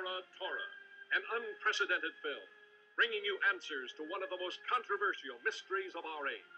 Tempora Tora, an unprecedented film, bringing you answers to one of the most controversial mysteries of our age.